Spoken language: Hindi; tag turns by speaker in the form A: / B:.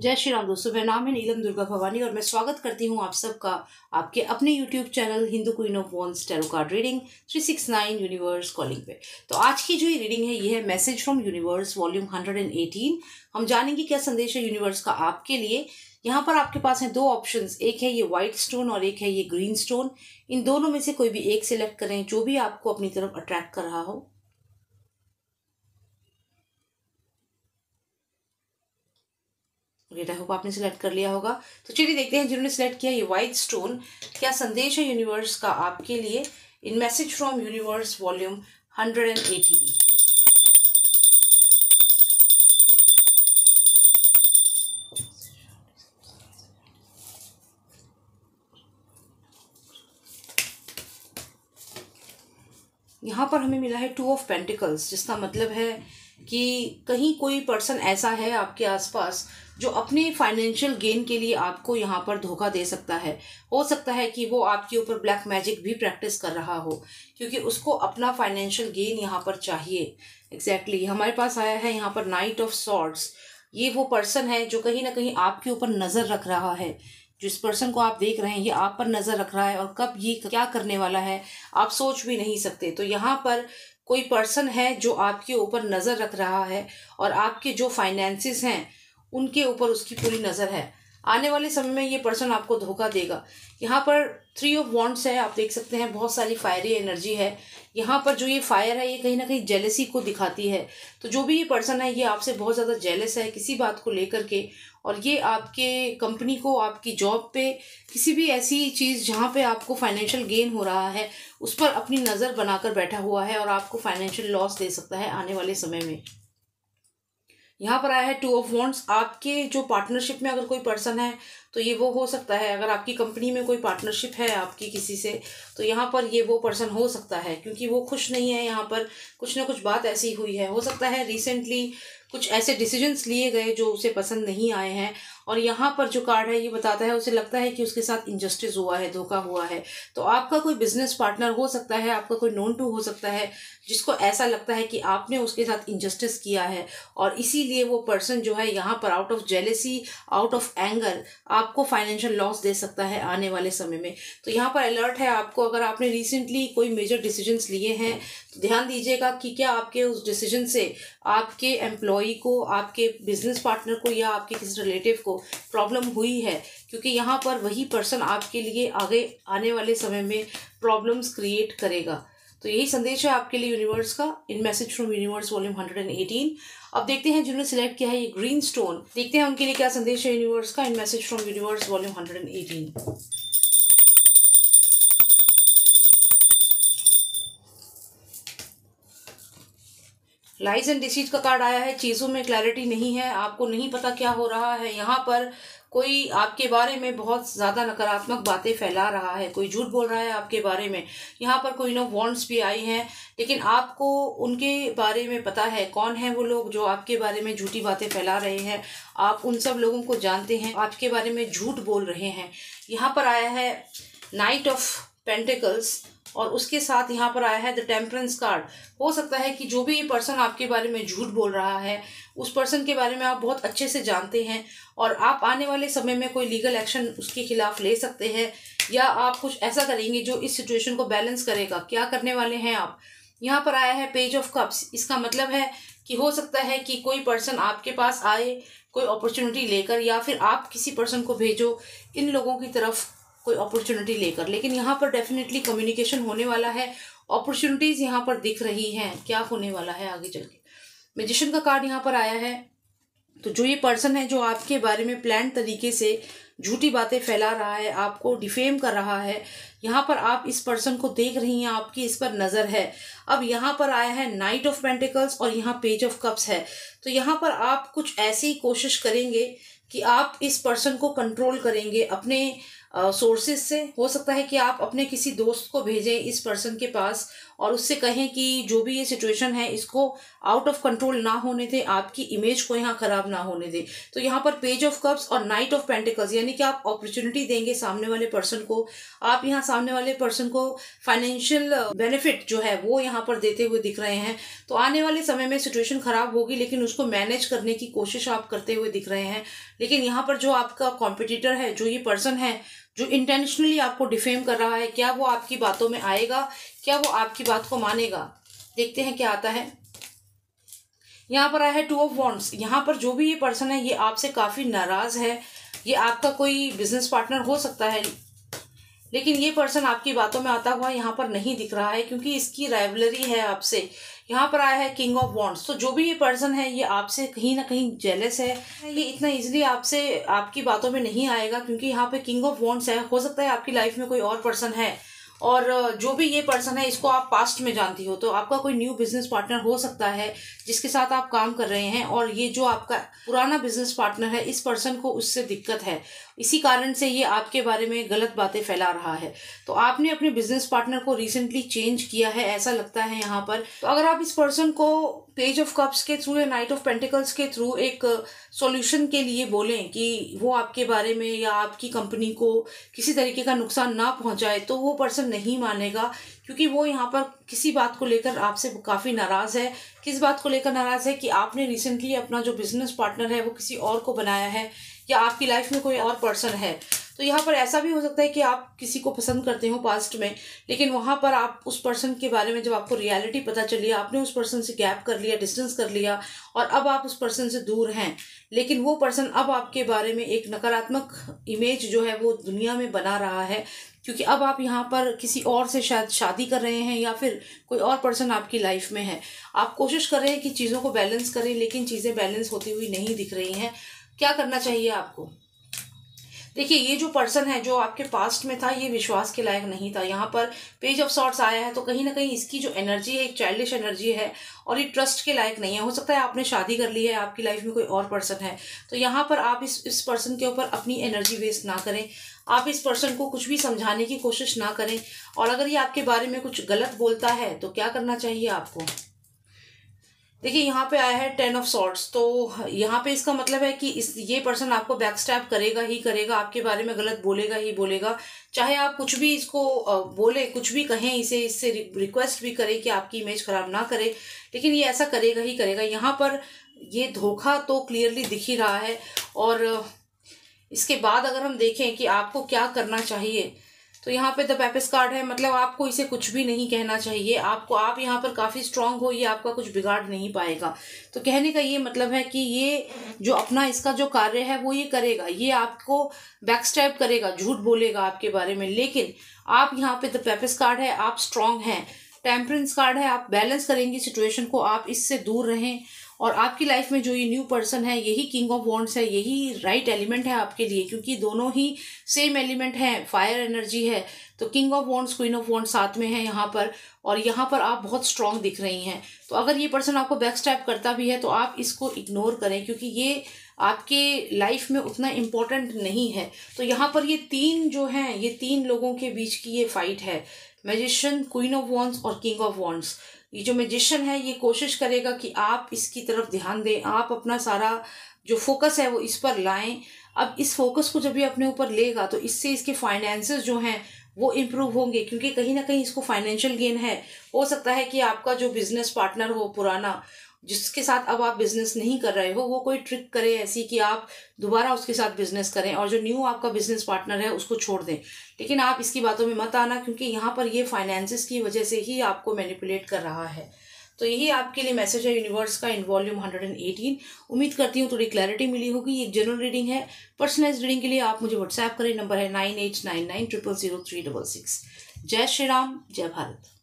A: जय श्री राम दोस्तों, मेरा नाम है नीलम दुर्गा भवानी और मैं स्वागत करती हूँ आप सबका आपके अपने YouTube चैनल हिंदू queen of wands tarot card reading 369 universe calling पे। तो आज की जो ये रीडिंग है ये है मैसेज फ्रॉम यूनिवर्स वॉल्यूम 118। हम जानेंगे क्या संदेश है यूनिवर्स का आपके लिए। यहाँ पर आपके पास है दो ऑप्शंस, एक है ये व्हाइट स्टोन और एक है ये ग्रीन स्टोन। इन दोनों में से कोई भी एक सिलेक्ट करें, जो भी आपको अपनी तरफ अट्रैक्ट कर रहा हो। ग्रेट, आई होप आपने सिलेक्ट कर लिया होगा। तो चलिए देखते हैं जिन्होंने सिलेक्ट किया ये व्हाइट स्टोन, क्या संदेश है यूनिवर्स का आपके लिए इन मैसेज फ्रॉम यूनिवर्स वॉल्यूम 118। यहाँ पर हमें मिला है 2 ऑफ पेंटिकल्स, जिसका मतलब है कि कहीं कोई पर्सन ऐसा है आपके आसपास जो अपने फाइनेंशियल गेन के लिए आपको यहाँ पर धोखा दे सकता है। हो सकता है कि वो आपके ऊपर ब्लैक मैजिक भी प्रैक्टिस कर रहा हो, क्योंकि उसको अपना फाइनेंशियल गेन यहाँ पर चाहिए। एग्जैक्टली हमारे पास आया है यहाँ पर नाइट ऑफ सॉर्ड्स। ये वो पर्सन है जो कहीं ना कहीं आपके ऊपर नज़र रख रहा है। जिस पर्सन को आप देख रहे हैं ये आप पर नज़र रख रहा है और कब ये क्या करने वाला है आप सोच भी नहीं सकते। तो यहाँ पर कोई पर्सन है जो आपके ऊपर नज़र रख रहा है और आपके जो फाइनेंसिस हैं उनके ऊपर उसकी पूरी नज़र है। आने वाले समय में ये पर्सन आपको धोखा देगा। यहाँ पर 3 ऑफ वॉन्ड्स है, आप देख सकते हैं बहुत सारी फायरी एनर्जी है। यहाँ पर जो ये फायर है ये कहीं ना कहीं जेलसी को दिखाती है। तो जो भी ये पर्सन है ये आपसे बहुत ज़्यादा जेलस है किसी बात को लेकर के, और ये आपके कंपनी को, आपकी जॉब पे, किसी भी ऐसी चीज़ जहाँ पे आपको फाइनेंशियल गेन हो रहा है उस पर अपनी नज़र बनाकर बैठा हुआ है और आपको फाइनेंशियल लॉस दे सकता है आने वाले समय में। यहाँ पर आया है 2 ऑफ वॉन्ड्स। आपके जो पार्टनरशिप में अगर कोई पर्सन है तो ये वो हो सकता है। अगर आपकी कंपनी में कोई पार्टनरशिप है आपकी किसी से, तो यहाँ पर ये वो पर्सन हो सकता है, क्योंकि वो खुश नहीं है। यहाँ पर कुछ ना कुछ बात ऐसी हुई है। हो सकता है रिसेंटली कुछ ऐसे डिसीजंस लिए गए जो उसे पसंद नहीं आए हैं, और यहाँ पर जो कार्ड है ये बताता है उसे लगता है कि उसके साथ इनजस्टिस हुआ है, धोखा हुआ है। तो आपका कोई बिजनेस पार्टनर हो सकता है, आपका कोई नोन टू हो सकता है, जिसको ऐसा लगता है कि आपने उसके साथ इनजस्टिस किया है, और इसीलिए वो पर्सन जो है यहाँ पर out of jealousy, out of anger आपको फाइनेंशियल लॉस दे सकता है आने वाले समय में। तो यहाँ पर अलर्ट है आपको, अगर आपने रिसेंटली कोई मेजर डिसीजंस लिए हैं तो ध्यान दीजिएगा कि क्या आपके उस डिसीजन से आपके एम्प्लॉय को, आपके बिजनेस पार्टनर को या आपके किसी रिलेटिव को प्रॉब्लम हुई है, क्योंकि यहाँ पर वही पर्सन आपके लिए आगे आने वाले समय में प्रॉब्लम्स क्रिएट करेगा। तो यही संदेश है आपके लिए यूनिवर्स का इन मैसेज फ्रॉम यूनिवर्स वॉल्यूम 118। अब देखते हैं जिन्होंने सिलेक्ट किया है ये ग्रीन स्टोन, देखते हैं उनके लिए क्या संदेश है यूनिवर्स का इन message from universe volume 118। Lies and deceit का कार्ड आया है। चीज़ों में क्लैरिटी नहीं है, आपको नहीं पता क्या हो रहा है। यहाँ पर कोई आपके बारे में बहुत ज़्यादा नकारात्मक बातें फैला रहा है, कोई झूठ बोल रहा है आपके बारे में। यहाँ पर कोई नो वॉन्ट्स भी आई हैं, लेकिन आपको उनके बारे में पता है कौन है वो लोग जो आपके बारे में झूठी बातें फैला रहे हैं। आप उन सब लोगों को जानते हैं, आपके बारे में झूठ बोल रहे हैं। यहाँ पर आया है नाइट ऑफ पेंटिकल्स और उसके साथ यहाँ पर आया है द टेम्परेंस कार्ड। हो सकता है कि जो भी ये पर्सन आपके बारे में झूठ बोल रहा है उस पर्सन के बारे में आप बहुत अच्छे से जानते हैं, और आप आने वाले समय में कोई लीगल एक्शन उसके खिलाफ ले सकते हैं, या आप कुछ ऐसा करेंगे जो इस सिचुएशन को बैलेंस करेगा। क्या करने वाले हैं आप? यहाँ पर आया है पेज ऑफ कप्स। इसका मतलब है कि हो सकता है कि कोई पर्सन आपके पास आए कोई अपॉर्चुनिटी लेकर, या फिर आप किसी पर्सन को भेजो इन लोगों की तरफ कोई अपॉर्चुनिटी लेकर। लेकिन यहाँ पर डेफिनेटली कम्युनिकेशन होने वाला है, अपॉर्चुनिटीज़ यहाँ पर दिख रही हैं। क्या होने वाला है आगे चल के? मैजिशियन का कार्ड यहाँ पर आया है। तो जो ये पर्सन है जो आपके बारे में प्लान तरीके से झूठी बातें फैला रहा है, आपको डिफेम कर रहा है, यहाँ पर आप इस पर्सन को देख रही हैं, आपकी इस पर नज़र है। अब यहाँ पर आया है नाइट ऑफ पेंटिकल्स और यहाँ पेज ऑफ कप्स है। तो यहाँ पर आप कुछ ऐसी कोशिश करेंगे कि आप इस पर्सन को कंट्रोल करेंगे अपने सोर्सेज से। हो सकता है कि आप अपने किसी दोस्त को भेजें इस पर्सन के पास और उससे कहें कि जो भी ये सिचुएशन है इसको आउट ऑफ कंट्रोल ना होने दे, आपकी इमेज को यहाँ खराब ना होने दे। तो यहाँ पर पेज ऑफ कप्स और नाइट ऑफ पेंटिकल्स, यानी कि आप अपॉर्चुनिटी देंगे सामने वाले पर्सन को, आप यहाँ सामने वाले पर्सन को फाइनेंशियल बेनिफिट जो है वो यहाँ पर देते हुए दिख रहे हैं। तो आने वाले समय में सिचुएशन खराब होगी लेकिन उसको मैनेज करने की कोशिश आप करते हुए दिख रहे हैं। लेकिन यहाँ पर जो आपका कॉम्पिटिटर है, जो ये पर्सन है जो इंटेंशनली आपको डिफेम कर रहा है, क्या वो आपकी बातों में आएगा, क्या वो आपकी बात को मानेगा? देखते हैं क्या आता है। यहाँ पर आया है 2 ऑफ वॉन्ड्स। यहाँ पर जो भी ये पर्सन है ये आपसे काफ़ी नाराज़ है। ये आपका कोई बिजनेस पार्टनर हो सकता है, लेकिन ये पर्सन आपकी बातों में आता हुआ यहाँ पर नहीं दिख रहा है क्योंकि इसकी राइवलरी है आपसे। यहाँ पर आया है किंग ऑफ वॉन्ड्स। तो जो भी ये पर्सन है ये आपसे कहीं ना कहीं जेलस है। ये इतना इजीली आपसे आपकी बातों में नहीं आएगा क्योंकि यहाँ पे किंग ऑफ वॉन्ड्स है। हो सकता है आपकी लाइफ में कोई और पर्सन है और जो भी ये पर्सन है इसको आप पास्ट में जानती हो। तो आपका कोई न्यू बिजनेस पार्टनर हो सकता है जिसके साथ आप काम कर रहे हैं और ये जो आपका पुराना बिजनेस पार्टनर है इस पर्सन को उससे दिक्कत है, इसी कारण से ये आपके बारे में गलत बातें फैला रहा है। तो आपने अपने बिजनेस पार्टनर को रिसेंटली चेंज किया है ऐसा लगता है यहाँ पर। तो अगर आप इस पर्सन को पेज ऑफ कप्स के थ्रू या नाइट ऑफ पेंटिकल्स के थ्रू एक सॉल्यूशन के लिए बोलें कि वो आपके बारे में या आपकी कंपनी को किसी तरीके का नुकसान ना पहुंचाए, तो वो पर्सन नहीं मानेगा क्योंकि वो यहाँ पर किसी बात को लेकर आपसे काफ़ी नाराज़ है। किस बात को लेकर नाराज़ है कि आपने रिसेंटली अपना जो बिजनेस पार्टनर है वो किसी और को बनाया है या आपकी लाइफ में कोई और पर्सन है। तो यहाँ पर ऐसा भी हो सकता है कि आप किसी को पसंद करते हो पास्ट में, लेकिन वहाँ पर आप उस पर्सन के बारे में जब आपको रियलिटी पता चली, आपने उस पर्सन से गैप कर लिया, डिस्टेंस कर लिया और अब आप उस पर्सन से दूर हैं। लेकिन वो पर्सन अब आपके बारे में एक नकारात्मक इमेज जो है वो दुनिया में बना रहा है क्योंकि अब आप यहाँ पर किसी और से शायद शादी कर रहे हैं या फिर कोई और पर्सन आपकी लाइफ में है। आप कोशिश कर रहे हैं कि चीज़ों को बैलेंस करें लेकिन चीज़ें बैलेंस होती हुई नहीं दिख रही हैं। क्या करना चाहिए आपको? देखिए, ये जो पर्सन है जो आपके पास्ट में था ये विश्वास के लायक नहीं था। यहाँ पर पेज ऑफ सॉर्ट्स आया है तो कहीं ना कहीं इसकी जो एनर्जी है एक चाइल्डिश एनर्जी है और ये ट्रस्ट के लायक नहीं है। हो सकता है आपने शादी कर ली है, आपकी लाइफ में कोई और पर्सन है, तो यहाँ पर आप इस पर्सन के ऊपर अपनी एनर्जी वेस्ट ना करें। आप इस पर्सन को कुछ भी समझाने की कोशिश ना करें और अगर ये आपके बारे में कुछ गलत बोलता है तो क्या करना चाहिए आपको? देखिए, यहाँ पे आया है 10 ऑफ सॉर्ट्स। तो यहाँ पे इसका मतलब है कि ये पर्सन आपको बैकस्टैब करेगा ही करेगा, आपके बारे में गलत बोलेगा ही बोलेगा। चाहे आप कुछ भी इसको बोले, कुछ भी कहें, इससे रिक्वेस्ट भी करें कि आपकी इमेज खराब ना करे, लेकिन ये ऐसा करेगा ही करेगा। यहाँ पर ये धोखा तो क्लियरली दिख ही रहा है। और इसके बाद अगर हम देखें कि आपको क्या करना चाहिए तो यहाँ पे द पेपिस कार्ड है, मतलब आपको इसे कुछ भी नहीं कहना चाहिए। आप यहाँ पर काफ़ी स्ट्रांग हो, ये आपका कुछ बिगाड़ नहीं पाएगा। तो कहने का ये मतलब है कि ये जो अपना इसका जो कार्य है वो ये करेगा, ये आपको बैकस्टैब करेगा, झूठ बोलेगा आपके बारे में। लेकिन आप यहाँ पे द पेपिस कार्ड है, आप स्ट्रांग हैं। टेम्परेंस कार्ड है, आप बैलेंस करेंगे सिचुएशन को, आप इससे दूर रहें। और आपकी लाइफ में जो ये न्यू पर्सन है यही किंग ऑफ वॉन्ड्स है, यही राइट एलिमेंट है आपके लिए, क्योंकि दोनों ही सेम एलिमेंट है, फायर एनर्जी है। तो king of wands, queen of wands साथ में है यहाँ पर, और यहाँ पर आप बहुत स्ट्रांग दिख रही हैं। तो अगर ये पर्सन आपको बैकस्टैब करता भी है तो आप इसको इग्नोर करें क्योंकि ये आपके लाइफ में उतना इम्पोर्टेंट नहीं है। तो यहाँ पर ये तीन जो हैं, ये तीन लोगों के बीच की ये फाइट है, मैजिशियन, क्वीन ऑफ वॉन्ड्स और किंग ऑफ वॉन्ड्स। ये जो मैजिशियन है ये कोशिश करेगा कि आप इसकी तरफ ध्यान दें, आप अपना सारा जो फोकस है वो इस पर लाएं। अब इस फोकस को जब ये अपने ऊपर लेगा तो इससे इसके फाइनेंसेस जो हैं वो इम्प्रूव होंगे, क्योंकि कहीं ना कहीं इसको फाइनेंशियल गेन है। हो सकता है कि आपका जो बिजनेस पार्टनर हो पुराना, जिसके साथ अब आप बिजनेस नहीं कर रहे हो, वो कोई ट्रिक करे ऐसी कि आप दोबारा उसके साथ बिजनेस करें और जो न्यू आपका बिजनेस पार्टनर है उसको छोड़ दें। लेकिन आप इसकी बातों में मत आना क्योंकि यहाँ पर ये फाइनेंसेस की वजह से ही आपको मैनिपुलेट कर रहा है। तो यही आपके लिए मैसेज है यूनिवर्स का इन वॉल्यूम 118। उम्मीद करती हूँ थोड़ी क्लैरिटी मिली होगी। ये जनरल रीडिंग है, पर्सनलाइज्ड रीडिंग के लिए आप मुझे व्हाट्सएप करें, नंबर है 9899000366। जय श्री राम, जय भारत।